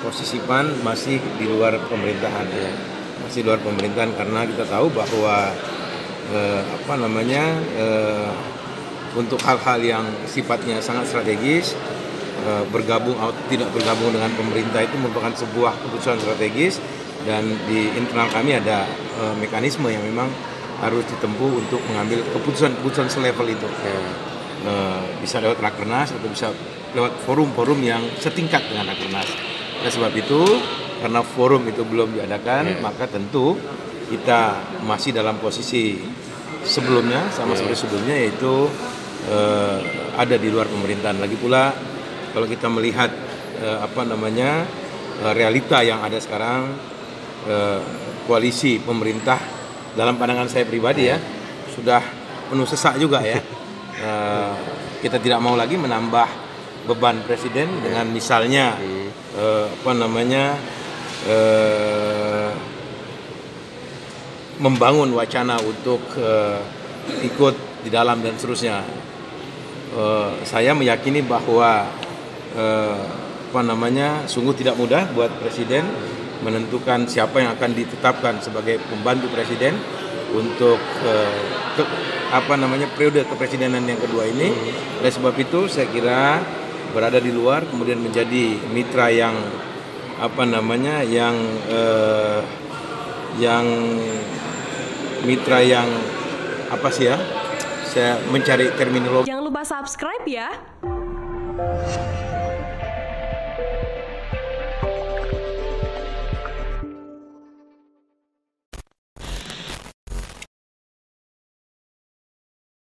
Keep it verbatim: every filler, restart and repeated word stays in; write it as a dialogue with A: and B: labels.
A: posisi P A N masih di luar pemerintahan ya, masih di luar pemerintahan karena kita tahu bahwa eh, apa namanya eh, untuk hal-hal yang sifatnya sangat strategis, eh, bergabung atau tidak bergabung dengan pemerintah itu merupakan sebuah keputusan strategis, dan di internal kami ada eh, mekanisme yang memang harus ditempuh untuk mengambil keputusan-keputusan selevel itu. Ya. Eh, bisa lewat Rakernas atau bisa lewat forum-forum yang setingkat dengan Rakernas. Oleh sebab itu, karena forum itu belum diadakan, yeah. maka tentu kita masih dalam posisi sebelumnya, sama yeah. seperti sebelumnya, yaitu uh, ada di luar pemerintahan. Lagi pula, kalau kita melihat uh, apa namanya uh, realita yang ada sekarang, uh, koalisi pemerintah dalam pandangan saya pribadi yeah. ya sudah penuh sesak juga ya. uh, kita tidak mau lagi menambah beban presiden dengan misalnya uh, apa namanya uh, membangun wacana untuk uh, ikut di dalam dan seterusnya. Uh, saya meyakini bahwa uh, apa namanya sungguh tidak mudah buat presiden menentukan siapa yang akan ditetapkan sebagai pembantu presiden untuk uh, ke, apa namanya periode kepresidenan yang kedua ini. Oleh sebab itu saya kira berada di luar kemudian menjadi mitra yang apa namanya yang eh, yang mitra yang apa sih ya, saya mencari terminologi.
B: Jangan lupa subscribe ya.